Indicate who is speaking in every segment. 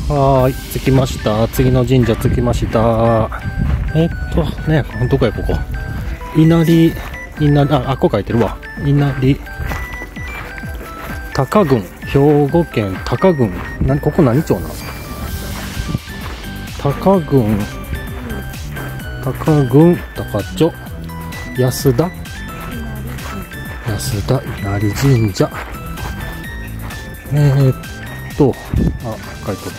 Speaker 1: はーい、着きました。次の神社着きました。ね、どこやここ。稲荷、ここ書いてるわ。稲荷、高郡、兵庫県高郡。ここ何町なの？高郡、高町、安田稲荷神社。書いとった。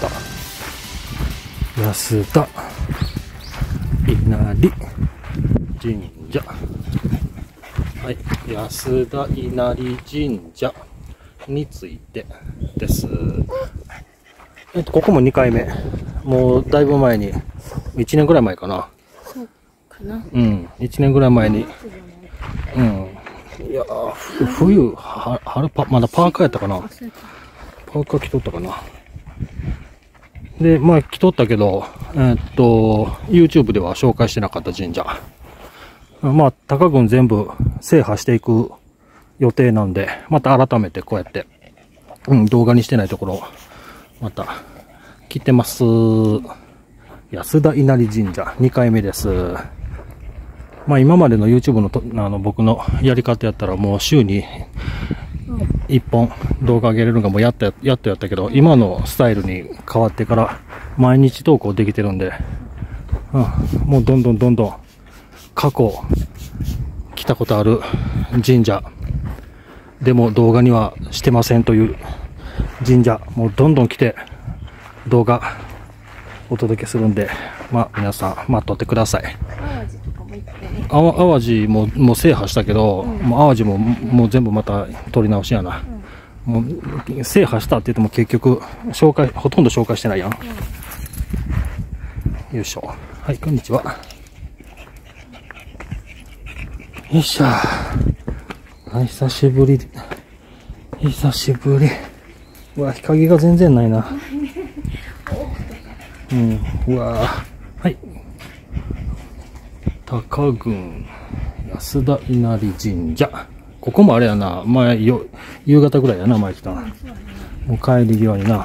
Speaker 1: 安田稲荷神社。はい、安田稲荷神社についてです。ここも2回目。もうだいぶ前に、1年ぐらい前かな。
Speaker 2: そうかな。
Speaker 1: うん、1年ぐらい前に。うん。いやー、冬、春まだパーカーやったかな。パーカー着とったかな。で、まあ着とったけど、YouTube では紹介してなかった神社。まあ、高郡全部制覇していく予定なんで、また改めてこうやって、動画にしてないところ、また来てます。安田稲荷神社2回目です。まあ今までの YouTube の僕のやり方やったらもう週に1本動画上げれるのがもうやっとやったけど、今のスタイルに変わってから毎日投稿できてるんで、もうどんどん過去来たことある神社でも動画にはしてませんという神社、もうどんどん来て動画お届けするんで、まあ皆さん待っとってください。淡路もう制覇したけど、もう淡路もう全部また取り直しやな。もう制覇したって言っても結局ほとんど紹介してないやん。よいしょ。はい、こんにちは。よいしょ。久しぶり。うわ、日陰が全然ないな。うわー。はい。高郡安田稲荷神社。ここもあれやな。夕方ぐらいやな、前来た。もう帰り際にな。よ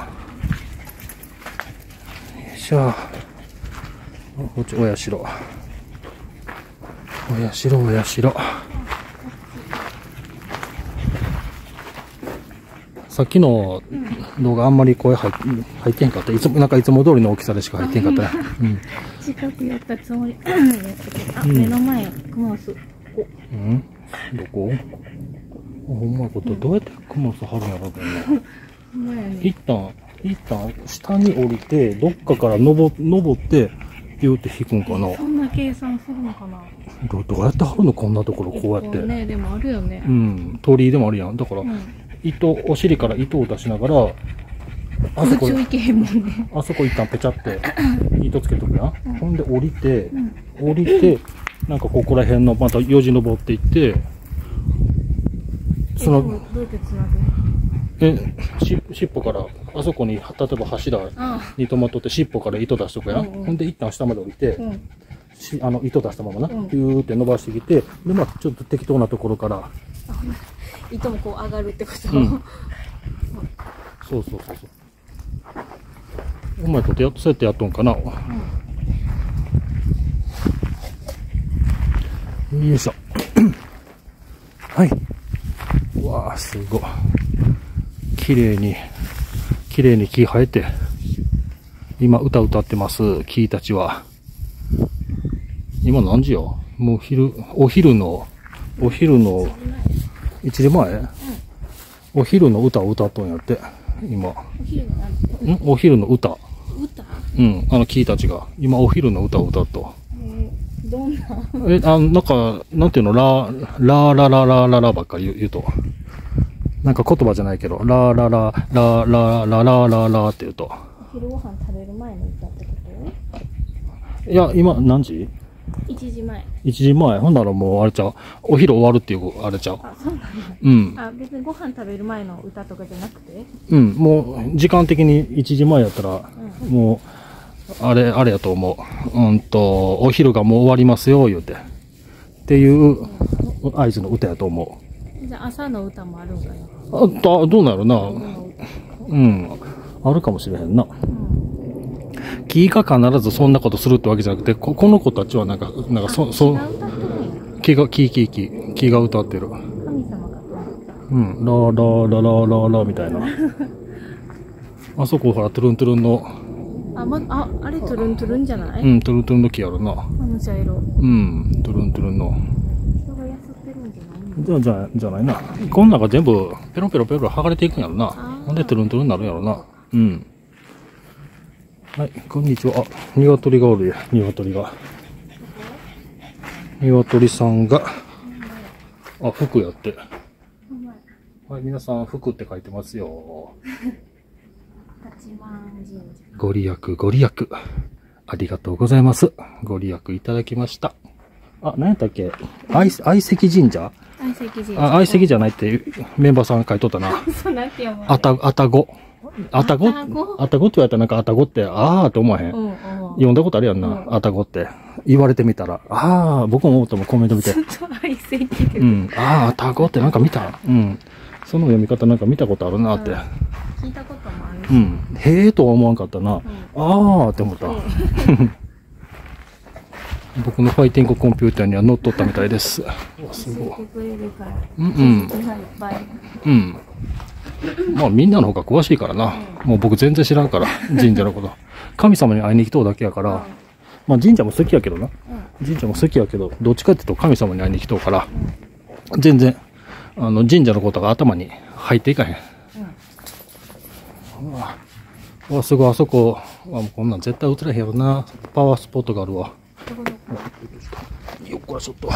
Speaker 1: いしょ。お社。さっきの動画あんまり声入ってへんかった。いつも通りの大きさでしか入ってへんかった。
Speaker 2: 近く寄ったつもり。目の前、クモス。
Speaker 1: どこ？ほんまこと、どうやってクモス張るんやろうね。一旦下に降りて、どっかから登って、ピューって引くんかな。
Speaker 2: そんな計算するのかな。
Speaker 1: どうやって張るの、こんなところ、こうやって。
Speaker 2: ね、でもあるよね。
Speaker 1: 鳥居でもあるやん。だから、お尻から糸を出しながら、あそこ一旦ペチャって糸つけとくやん。ほんで降りて、なんかここら辺のまたよじ登っていって、
Speaker 2: どうやってつなぐ？
Speaker 1: 尻尾から、あそこに、例えば柱に止まっとって尻尾から糸出しとくやん。ほんで一旦下まで降りて、糸出したままな、ピューって伸ばしてきて、で、まあちょっと適当なところから、
Speaker 2: 糸もこう上がるってこと？
Speaker 1: そう。お前とそうやってやっとんかな。よいしょ。はい。うわー、すごい。綺麗に木生えて、今歌ってます、木たちは。今何時よ？もうお昼の1時前？お昼の歌を歌っとんやって、今。お昼の歌。木たちが、今お昼の歌を歌っと。
Speaker 2: どんな？
Speaker 1: なんか、なんていうの、ラばっかり言うと。なんか言葉じゃないけど、ラって言うと。
Speaker 2: お昼ご飯食べる前の歌ってこと？
Speaker 1: いや、今何時
Speaker 2: ？1時前。
Speaker 1: 1時前。ほんならもうあれちゃう。お昼終わるっていうあれちゃう。
Speaker 2: あ、そうなんだ。別にご飯食べる前の歌とかじゃなくて？
Speaker 1: もう時間的に1時前やったら、もう、あれやと思う。お昼がもう終わりますよ、言うて。っていう合図の歌やと思
Speaker 2: う。じゃあ朝の歌もあるんかな？
Speaker 1: どうなるな。あるかもしれへんな。 木が必ずそんなことするってわけじゃなくて、この子たちはなんか、
Speaker 2: 木が歌ってるんや。
Speaker 1: 木が歌ってる。
Speaker 2: 神様かと思った。
Speaker 1: うん、ラーラーララーラーラーみたいな。あそこほら、トゥルントゥルンの。
Speaker 2: あれトゥルントゥルンじゃない？
Speaker 1: うん、トゥルントゥルンの木あるな。
Speaker 2: あの茶色。
Speaker 1: うん、トゥルントゥルンの。
Speaker 2: 人がやすってるんじゃないの？
Speaker 1: じゃないな。こん中全部、ペロペロペロ剥がれていくんやろな。ほんで、トゥルントゥルンになるんやろな。うん。はい、こんにちは。あ、鶏がおるや、鶏が。鶏さんが、福やって。はい、皆さん、福って書いてますよ。ご利益、ご利益。ありがとうございます。ご利益いただきました。あ、何やったっけ？相石神社？相石じゃないってメンバーさんが書いとったな。
Speaker 2: そうなんて読む？
Speaker 1: あたごって言われたらなんかあたごって、あーって思わへん。読んだことあるやんな、あたごって。言われてみたら、僕も思ったもんコメント見て。
Speaker 2: 相石で。
Speaker 1: うん、あたごってなんか見た。うん。その読み方なんか見たことあるなって。
Speaker 2: 聞いたこともあるし。
Speaker 1: うん。へーとは思わんかったな。って思った。僕のファイティングコンピューターには乗っ取ったみたいです。すごい。まあみんなの方が詳しいからな。もう僕全然知らんから、神社のこと。神様に会いに来とうだけやから、まあ神社も好きやけどな。神社も好きやけど、どっちかっていうと神様に会いに来とうから、全然、神社のことが頭に入っていかへん。すごい、あそこ、こんなん絶対映らへんやろな。パワースポットがあるわ。よっこらしょっ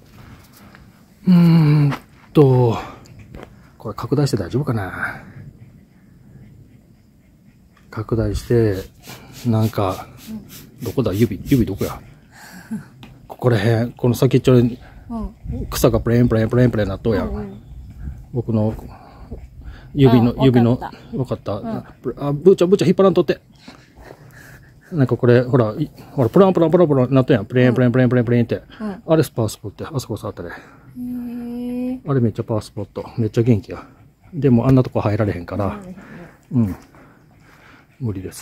Speaker 1: と。これ拡大して大丈夫かな？拡大して、なんか、どこだ？指どこや？ここら辺、この先っちょに草がプレンプレンなっとうやん。僕の指の、わかった。ブーちゃん引っ張らんとって。なんかこれ、ほら、プランなっとやん。プレンって。あれパワースポットや。あそこ触ったね。あれめっちゃパワースポット。めっちゃ元気や。でもあんなとこ入られへんから。無理です。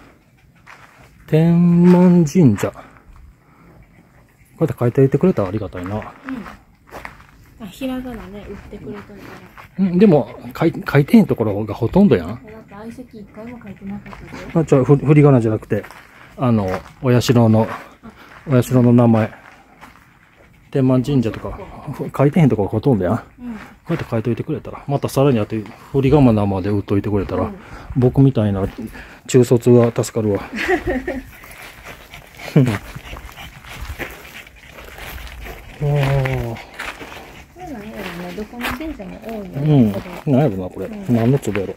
Speaker 1: 天満神社。こうやって書いておいてくれたらありがたいな。
Speaker 2: ひらがなね、売ってくれたから。
Speaker 1: でも、書いてへんところがほとんどやん。
Speaker 2: だって相席一回も書いてなかったで。
Speaker 1: 振り仮名じゃなくて、お社の名前。天満神社とか、書いてへんところほとんどやん。こうやって書いといてくれたら、またさらにあと、振り仮名まで売っといてくれたら、僕みたいな中卒は助かるわ。
Speaker 2: どこの神社も多いよ。
Speaker 1: 何やろな、これ。何の粒やろ。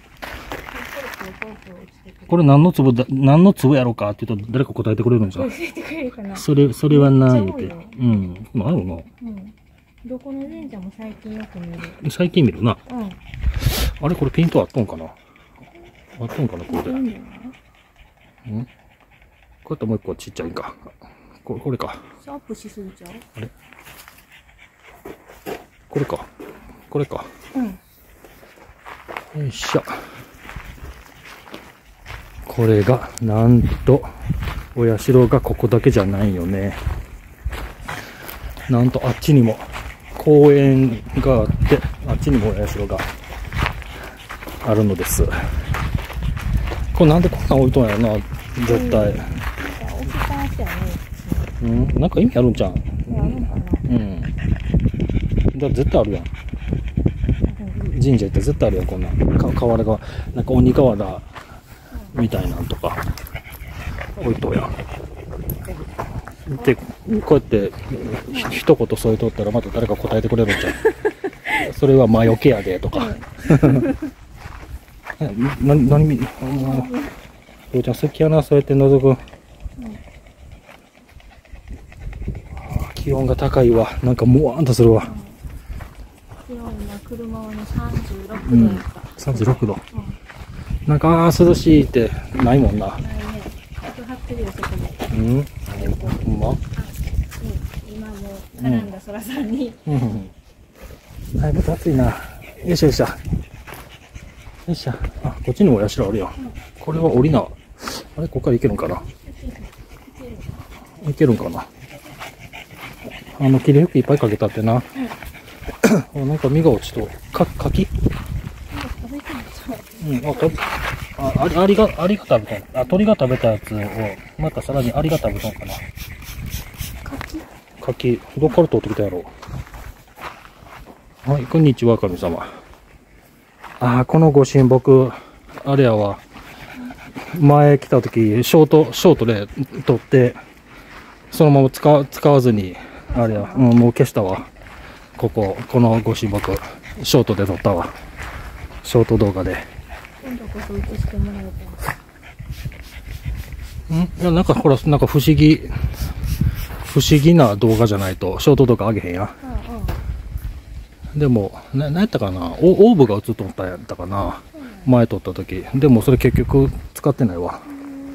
Speaker 1: これ何の粒やろかって言うと誰か答えてくれるんじゃん。
Speaker 2: 教えてくれるかな。
Speaker 1: それは何言うて。まああるな。
Speaker 2: どこの神社も最近よく見る。
Speaker 1: 最近見るな。あれこれピントあっとんかな。あっとんかな、これで。こうやってもう一個ちっちゃいんか。これか。
Speaker 2: アップしすぎちゃう？
Speaker 1: あれこれか。よいしょ。これが、なんと、お社がここだけじゃないよね。なんとあっちにも公園があって、あっちにもお社があるのです。これなんでこんなん置いとんやろな、絶対。
Speaker 2: 置きっぱなしやね。
Speaker 1: なんか意味あるんちゃう？
Speaker 2: あるんかな。
Speaker 1: だ絶対あるやん。神社行って絶対あるやん、こんなん。瓦が、なんか鬼瓦みたいなんとか置いとうやん。で、こうやって一言添えとったらまた誰か答えてくれるんじゃん。それは魔除けやでとか。何見、父ちゃん好きやな、そうやって覗く。気温が高いわ。なんかもわーんとするわ。
Speaker 2: 気温が車はね、36度やった。
Speaker 1: 36度。なんか、涼しいってないもんな。
Speaker 2: ないね。人張ってるよ、そこで。
Speaker 1: ほんま？
Speaker 2: 今もう、絡んだ空さんに。
Speaker 1: だいぶ暑いな。よいしょ。よいしょ。あ、こっちにもお社あるやん。これは降りな。あれ、ここから行けるんかな。 いけるんかな。霧吹きいっぱいかけたってな。なんか実が落ちと、柿うん、アリが食べたん。鳥が食べたやつを、またさらにアリが食べたんかな。柿、どっから取ってきたやろう。はい、こんにちは、神様。このご神木、あれやわ。前来た時、ショートで取って、そのまま使わずに、あれや、もう消したわ。このご神木、ショートで撮ったわ。ショート動画で。
Speaker 2: 今度こそ映してもらえたら。
Speaker 1: いや、なんかほら、なんか不思議な動画じゃないと、ショート動画上げへんや。でも、なんやったかな、オーブが映っとったんやったかな。前撮った時。でもそれ結局使ってないわ。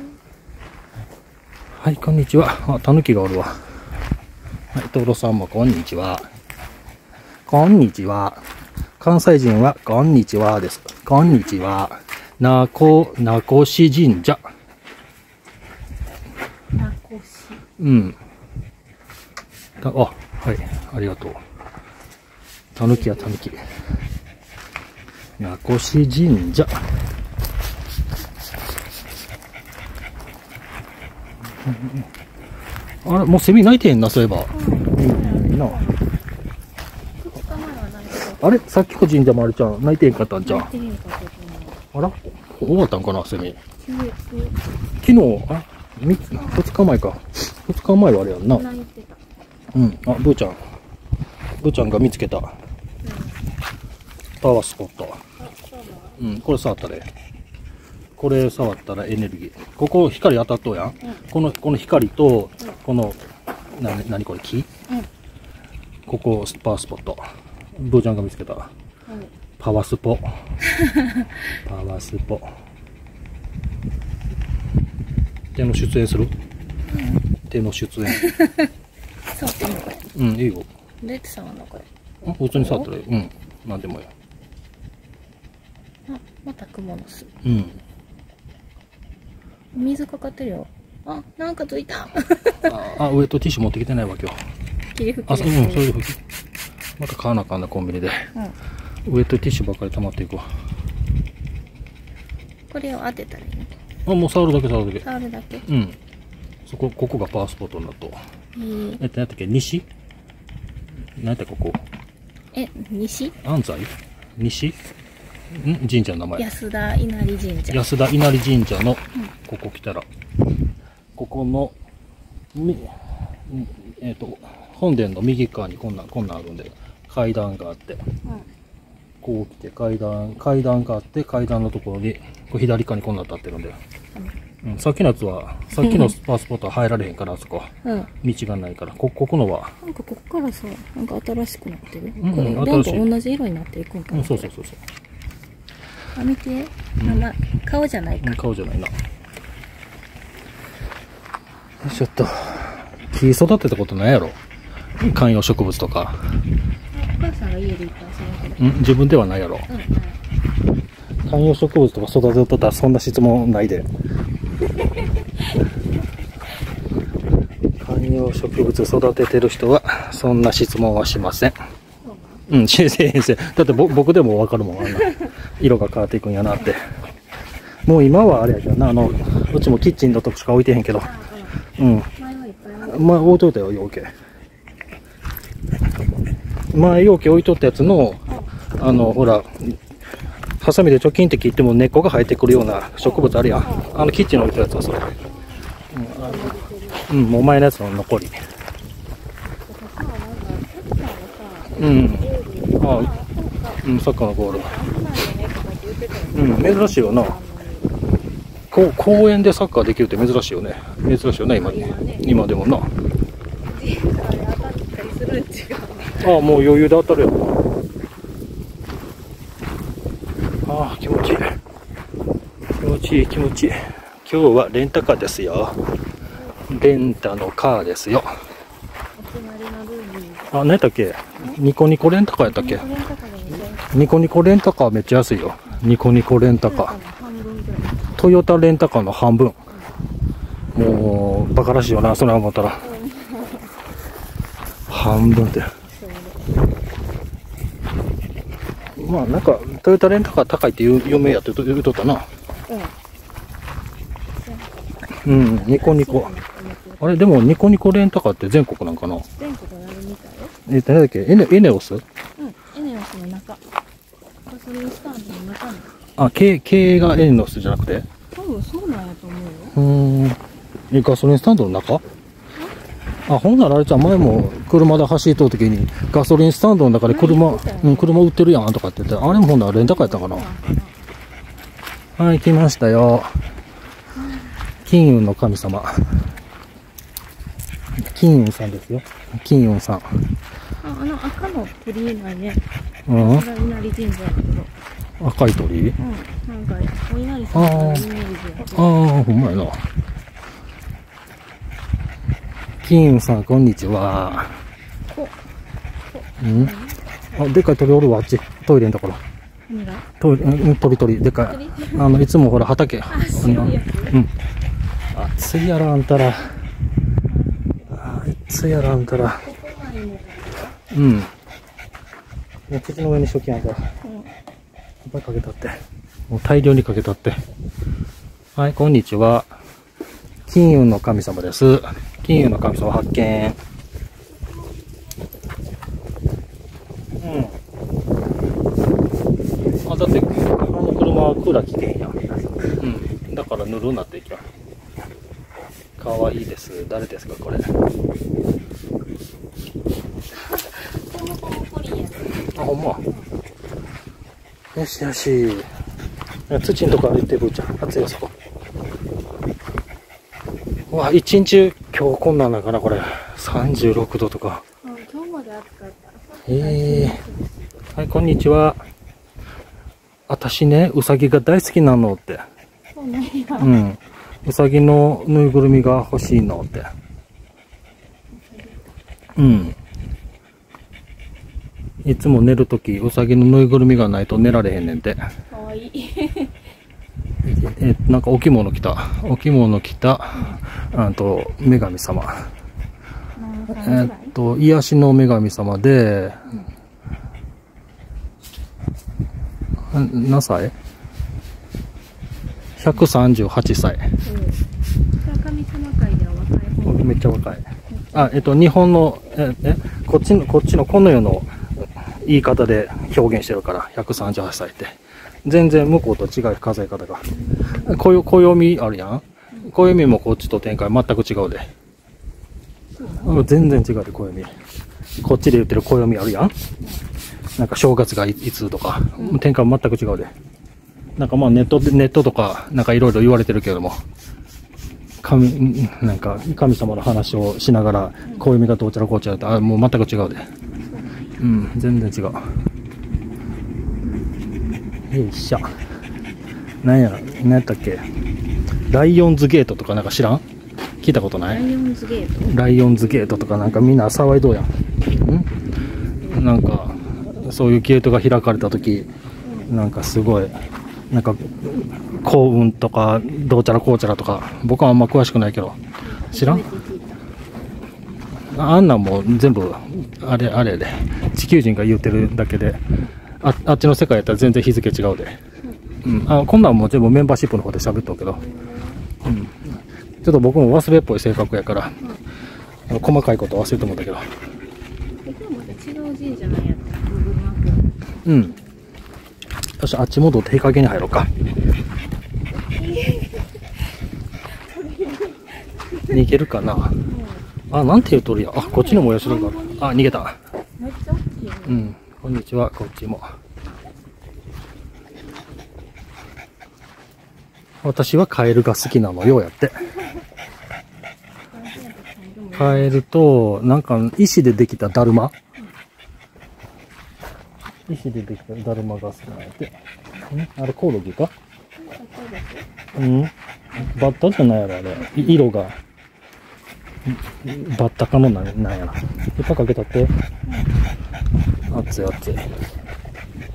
Speaker 1: はい、こんにちは。タヌキがおるわ。はい、トロさんもこんにちは。こんにちは。関西人はこんにちはです。こんにちは。名越神社。
Speaker 2: 名越。
Speaker 1: うん。はい、ありがとう。たぬきやたぬき。名越神社。あれ、もうセミ鳴いてへんな、そういえば。あれ、さっきの神社もあれちゃん、鳴いてへんかったんちゃう。あら、終わったんかな、セミ。昨日、2日前か。2日前はあれやんな。うん。ブーちゃんが見つけた。パワースポット。うん、これ触ったで。これ触ったらエネルギー。ここ光当たっとうやん。この光と、この、何これ木、ここパワースポット。ブーちゃんが見つけた。パワースポ。パワースポ。手の出演する？手の出演。
Speaker 2: 触ってみようこれ。
Speaker 1: うん、いいよ。
Speaker 2: どうやって触るのこれ。
Speaker 1: 普通に触ったらいい。うん、なんでもいい。
Speaker 2: またクモの巣。
Speaker 1: うん。
Speaker 2: 水かかってるよ。なんかついた。
Speaker 1: ウエットティッシュ持ってきてないわ今日。
Speaker 2: 霧吹き。
Speaker 1: そういう吹き。また買わなあかんな、コンビニで。ウエットティッシュばっかり溜まっていくわ。
Speaker 2: これを当てたらいいの？
Speaker 1: もう触るだけ。
Speaker 2: 触るだけ？
Speaker 1: うん。ここがパワースポットになっと。何やったっけ、西？何やったここ？
Speaker 2: 西？
Speaker 1: 安西？西？神社の名前。
Speaker 2: 安田稲荷神社。
Speaker 1: 安田稲荷神社の、ここ来たら、ここの、本殿の右側にこんなんあるんで、階段があって、こう来て階段があって、階段のところに、左側にこんなん立ってるんで、さっきのパワースポットは入られへんから、あそこ。道がないから、ここのは。
Speaker 2: なんかここからさ、なんか新しくなってる。これ、どんどん同じ色になっていくんかな。
Speaker 1: そう。
Speaker 2: 見て。顔じゃないか。
Speaker 1: 顔じゃないな。ちょっと、木育てたことないやろ。観葉植物とか。
Speaker 2: お母さんが家でいっぱい育てる。
Speaker 1: 自分ではないやろ。観葉植物とか育てとったらそんな質問ないで。観葉植物育ててる人はそんな質問はしません。先生。だって僕でもわかるもん、色が変わっていくんやなって。もう今はあれやけどな、うちもキッチンのとこしか置いてへんけど。前置いといたよ、容器。前容器置いとったやつの、ほら、ハサミでチョキンって切っても根っこが生えてくるような植物あるやん。キッチンに置いたやつはそれ。もう前のやつの残り。サッカーのゴール。珍しいよな。公園でサッカーできるって珍しいよね。今でもな。もう余裕で当たるよ。気持ちいい。今日はレンタカーですよ。レンタのカーですよ。何やったっけ？ニコニコレンタカーやったっけ？ニコニコレンタカーめっちゃ安いよ。ニコニコレンタカー。トヨタレンタカーの半分。 もう、バカらしいよな、それ思ったら。半分って。まあ、なんか、トヨタレンタカー高いって有名やって言うとったな。うん、ニコニコ。あれ、でも、ニコニコレンタカーって全国なんかな？
Speaker 2: 全国なるみたいよ。
Speaker 1: 何だっけ？エネオス？
Speaker 2: うん、エネオスの中。ガソリンスタンドの中に。
Speaker 1: あ、経営がエネオスじゃなくて？
Speaker 2: 多分そうなんやと思うよ。
Speaker 1: ガソリンスタンドの中？あ、ほんならあれじゃん、前も車で走りとるときに、ガソリンスタンドの中で車売ってるやんとかって言って、あれもほんならレンタカーやったかな。はい、来ましたよ。金運の神様。金運さんですよ。金運さん。
Speaker 2: 赤の鳥居ないね。
Speaker 1: うん。
Speaker 2: これは稲荷神社やけど。
Speaker 1: 赤い鳥居？
Speaker 2: うん。なんか、お稲荷さんのイメージやけど。
Speaker 1: ああ、ほんまやな。金運さん、こんにちは。うん？あ、でっかい鳥おるわ、あっち。トイレのところ。
Speaker 2: 何が？
Speaker 1: 鳥、でっかい。いつもほら、畑。
Speaker 2: あ、白いやつ？
Speaker 1: うん。暑いやろ、あんたら。暑いやろ、あんたら。うん。もう口の上にしときやんか。いっぱいかけたって。もう大量にかけたって。はい、こんにちは。金運の神様です。金運の神様発見。うん。あ、だって、あの車はクーラー危険やん。うん。だからぬるなっていきゃ。かわいいです。誰ですか、これ。あ、ほんま。よしよし。土のとこ歩いてるじゃん。暑いよ、そこ。うわ、一日今日こんなんなんかな、これ。36度とか。
Speaker 2: 今日まで暑かった。
Speaker 1: はい、こんにちは。私ね、うさぎが大好きなのって。
Speaker 2: そうなんや。
Speaker 1: うん。うさぎのぬいぐるみが欲しいのって。うん。いつも寝るとき、うさぎのぬいぐるみがないと寝られへんねんて。
Speaker 2: かわいい。
Speaker 1: なんかお着物着た。女神様。癒しの女神様で、何歳 ?138 歳。
Speaker 2: 神様界では若い方。
Speaker 1: めっちゃ若い。あ、日本の、こっちのこの世の言い方で表現してるから、138歳って。全然向こうと違う数え方が。暦あるやん。暦もこっちと展開全く違うで。全然違うで、暦。こっちで言ってる暦あるやん。なんか正月がいつとか、展開全く違うで。なんかまあネットとか、なんかいろいろ言われてるけれども、なんか神様の話をしながら、暦がどうちゃらこうちゃらって、もう全く違うで。うん、全然違う。よいしょ。何やったっけ？ライオンズゲートとかなんか知らん？聞いたことない？
Speaker 2: ライオンズゲート？
Speaker 1: ライオンズゲートとかなんかみんな騒いどうやん。なんか、そういうゲートが開かれた時、なんかすごい、なんか、幸運とか、どうちゃらこうちゃらとか、僕はあんま詳しくないけど、知らん？あんなんも全部、あれで、地球人が言ってるだけで、あっちの世界やったら全然日付違うで。うん。こんなんも全部メンバーシップの方で喋っとるけど。うん。ちょっと僕も忘れっぽい性格やから、細かいこと忘れてもんだけど。
Speaker 2: 違う神社なんやった。
Speaker 1: うん。よし、あっち戻って日陰に入ろうか。逃げるかな。あ、なんて言うとるや。あ、こっちのもやしろが。あ、逃げた。
Speaker 2: めっちゃ大きいよね。
Speaker 1: うん。こんにちは、こっちも。私はカエルが好きなのよ、やって。カエルと、なんか、石でできただるま。石でできただるまが好きなんやって。あれ、コオロギか？うん。バッタじゃないやろ、あれ。色が。バッタかのなんやな。いっぱいかけたって。熱い熱い。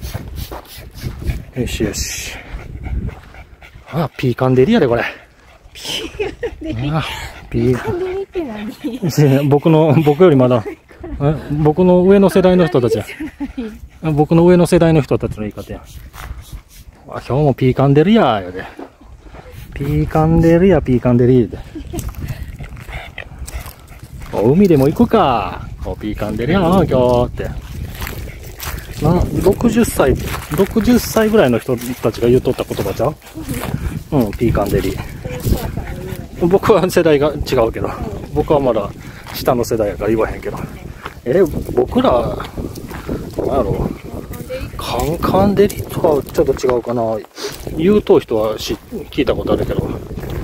Speaker 1: よしよし。あ、ピーカンデリやで、これ。 ピー
Speaker 2: カンデリって何？
Speaker 1: 僕よりまだ、僕の上の世代の人たちや。僕の上の世代の人たちの言い方や。今日もピーカンデリアーやで。ピーカンデリア、ピーカンデリーで。海でも行くか。ピーカンデリアな、今日って。60歳ぐらいの人たちが言うとった言葉ちゃう？うん、ピーカンデリー。僕は世代が違うけど、僕はまだ下の世代やから言わへんけど。僕ら、なんやろ、カンカンデリとはちょっと違うかな。言うとう人は聞いたことあるけど。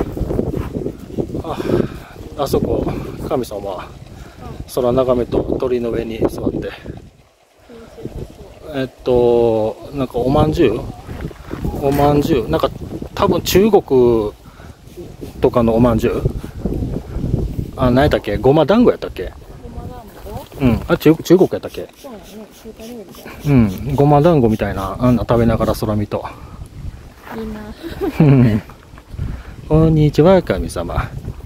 Speaker 1: あそこ、神様は空眺めと鳥の上に座って、なんかおまんじゅう、なんか多分中国とかのおまんじゅう、何やったっけ、ごま団子やったっけ、うん、中国やったっけ、
Speaker 2: そうやね、中華料理だ。
Speaker 1: うん、ごま団子みたいな、あんな食べながら空見と。
Speaker 2: みんな。
Speaker 1: こんにちは、神様。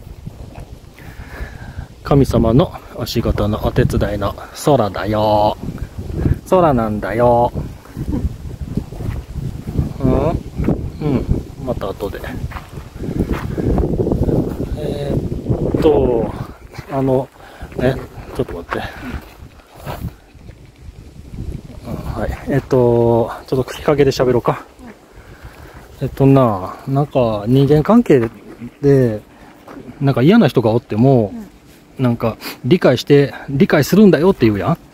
Speaker 1: 神様のお仕事のお手伝いの空だよ。空なんだよ。うん、また後で。ちょっと待って。はい。ちょっと日陰で喋ろうか。なんか人間関係で、なんか嫌な人がおっても、なんか理解するんだよって言うやん。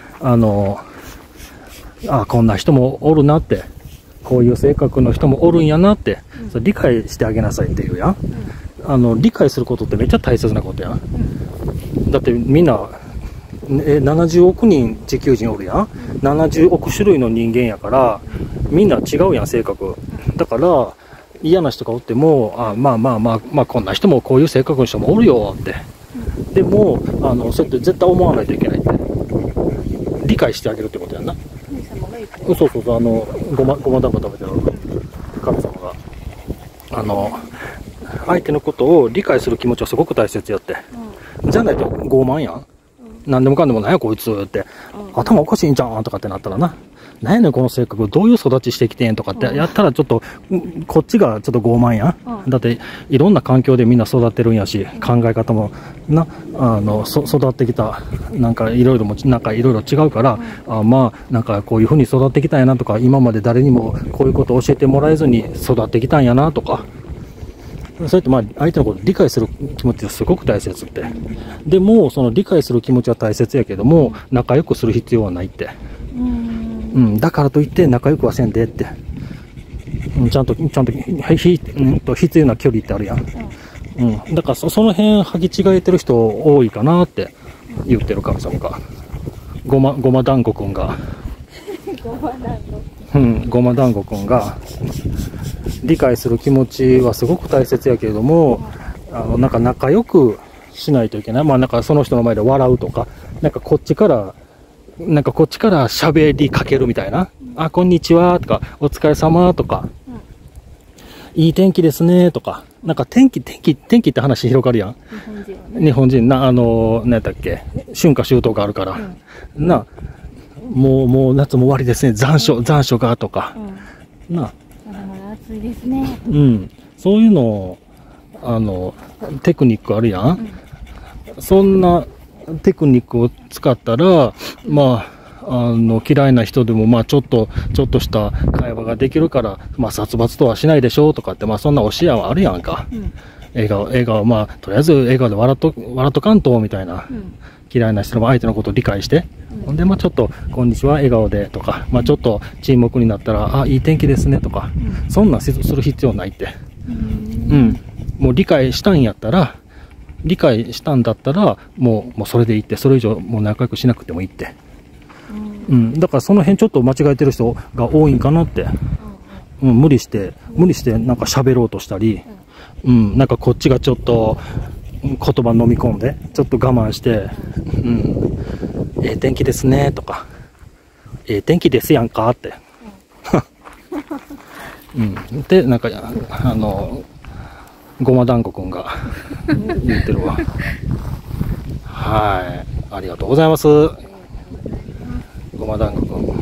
Speaker 1: こんな人もおるなって、こういう性格の人もおるんやなって、それ理解してあげなさいって言うやん。理解することってめっちゃ大切なことやん。だってみんな、70億人地球人おるやん。70億種類の人間やから、みんな違うやん、性格。だから、嫌な人がおっても、こんな人もこういう性格の人もおるよって。でも、そうやって絶対思わないといけないって。理解してあげるってことやんな。そう、ごま団子食べてる神様が。相手のことを理解する気持ちはすごく大切やって。じゃないと傲慢やん。何でもかんでもなんやこいつって、頭おかしいんじゃんとかってなったらな。なんやねんこの性格、どういう育ちしてきてんとかってやったらちょっと、こっちがちょっと傲慢やん。だって、いろんな環境でみんな育ってるんやし、考え方も育ってきた、なんかいろいろ違うから、なんかこういうふうに育ってきたんやなとか、今まで誰にもこういうことを教えてもらえずに育ってきたんやなとか、そうやって相手のことを理解する気持ちはすごく大切って。でも、その理解する気持ちは大切やけども、仲良くする必要はないって。だからといって仲良くはせんでって。ちゃんと必要な距離ってあるやん。だからその辺履き違えてる人多いかなって言ってる神様が。ごま団子くんが。ごま団子くんが、理解する気持ちはすごく大切やけれども、なんか仲良くしないといけない。なんかその人の前で笑うとか、なんかこっちから喋りかけるみたいな。こんにちはとか、お疲れ様とか、いい天気ですねとか、なんか天気って話広がるやん。日本人何やったっけ、春夏秋冬があるから。もう夏も終わりですね。残暑がとか。
Speaker 2: まだまだ暑いですね。
Speaker 1: そういうの、テクニックあるやん。そんなテクニックを使ったら、嫌いな人でも、ちょっとした会話ができるから、殺伐とはしないでしょうとかって、そんな教えはあるやんか。笑顔、とりあえず笑顔で笑っとかんと、みたいな。嫌いな人も相手のことを理解して。ほんで、ちょっと、こんにちは、笑顔でとか、ちょっと沈黙になったら、いい天気ですねとか、そんなんする必要ないって。もう理解したんだったら、もうそれでいいって、それ以上もう仲良くしなくてもいいって。だからその辺ちょっと間違えてる人が多いんかなって。無理してなんか喋ろうとしたり、なんかこっちがちょっと言葉飲み込んで、ちょっと我慢して、天気ですねとか、天気ですやんかって。で、なんか、 ごま団子くんが言ってるわ。はい。ありがとうございます。ごま団子くん。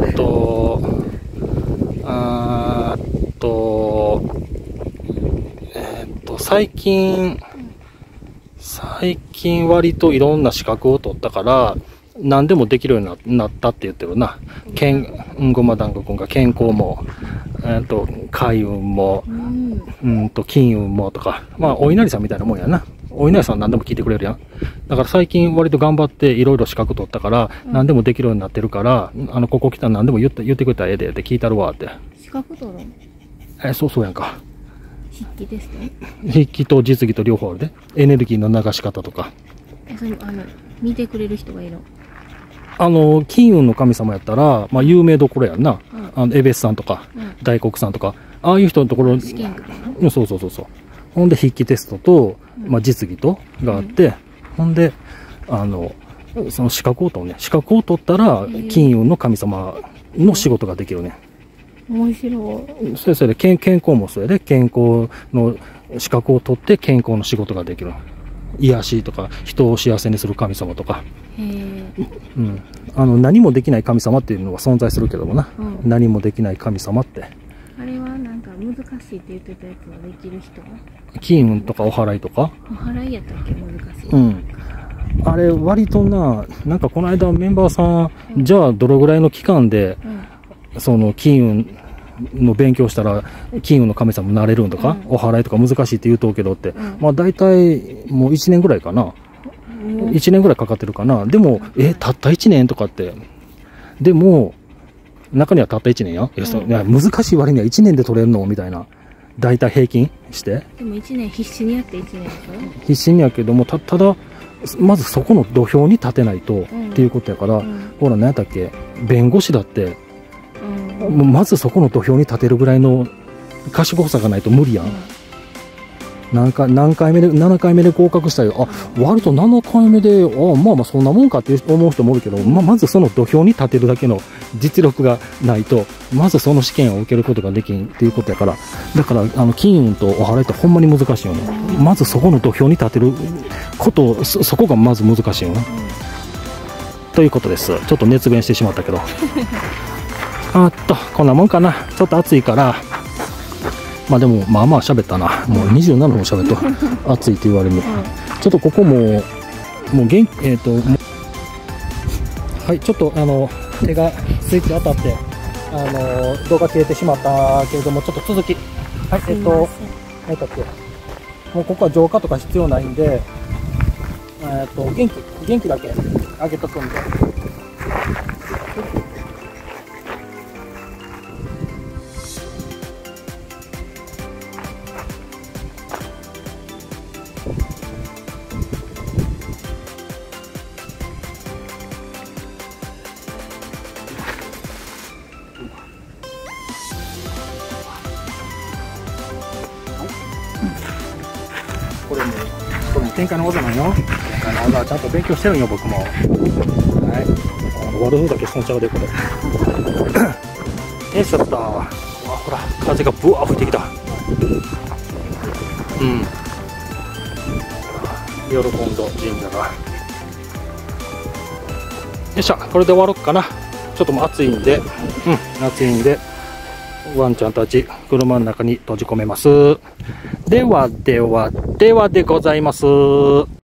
Speaker 1: 最近割といろんな資格を取ったから、何でもできるようになったって言ってるな。ごま団子くんが健康も、開運も、金運もとか、まあ、お稲荷さんみたいなもんやな。お稲荷さん何でも聞いてくれるやん。だから最近割と頑張っていろいろ資格取ったから、何でもできるようになってるから、ここ来たら何でも言ってくれたらええでって聞いたるわって。
Speaker 2: 資格取る？
Speaker 1: そうやんか。
Speaker 2: 筆記テスト？
Speaker 1: 筆記と実技と両方あるで。エネルギーの流し方とか。
Speaker 2: それ見てくれる人がいる
Speaker 1: 金運の神様やったら、まあ、有名どころやんな。エベスさんとか、大黒さんとか、ああいう人のところ、
Speaker 2: 試験かな？
Speaker 1: そう。ほんで、筆記テストと、まあ、実技と、があって、ほんで、その資格を取るね。資格を取ったら、金運の神様の仕事ができるね。
Speaker 2: 面白い。
Speaker 1: それで、健康もそうやで、健康の資格を取って健康の仕事ができる。癒しとか、人を幸せにする神様とか。何もできない神様っていうのは存在するけどもな。何もできない神様って。
Speaker 2: あれはなんか難しいって言ってたやつはできる人は？
Speaker 1: 金運とかお祓いとか。
Speaker 2: お祓いやったっけ？難しい。
Speaker 1: あれ割とな、なんかこの間メンバーさん、じゃあどのぐらいの期間で、その金運の勉強したら金運の神様になれるんとか、お祓いとか難しいって言うとうけどって、まあ大体もう1年ぐらいかな。1年ぐらいかかってるかな。でも、たった1年とかって。でも、中にはたった1年や。難しい割には1年で取れるのみたいな。大体平均して。
Speaker 2: でも1年必死にやって1年でしょ？
Speaker 1: 必死にやけども、ただ、まずそこの土俵に立てないと、っていうことやから、ほら、何やったっけ、弁護士だって、まずそこの土俵に立てるぐらいの賢さがないと無理やん。何回目で、7回目で合格したよ。割と7回目で、まあそんなもんかって思う人もおるけど、まずその土俵に立てるだけの実力がないと、まずその試験を受けることができんっていうことやから、だから、金運とお祓いってほんまに難しいよね。まずそこの土俵に立てること、そこがまず難しいよね。ということです。ちょっと熱弁してしまったけど。こんなもんかな。ちょっと暑いから、まあでも、まあまあ喋ったな。もう27分喋っと。暑いって言われる。ちょっとここもうはい、ちょっと手がスイッチ当たって、動画消えてしまったけれども、ちょっと続き。はい、何だっけ。もうここは浄化とか必要ないんで、元気だけ上げとくんで。これも展開の技なんよ。展開の技はちゃんと勉強してるんよ、僕も。はい。ワードフーだけそんちゃうで、これ。よいしょっと。ほら、風がブワー吹いてきた。ヨルコンド神社が。よいしょ、これで終わろうかな。ちょっともう暑いんで、暑いんで、ワンちゃんたち、車の中に閉じ込めます。ではでございます。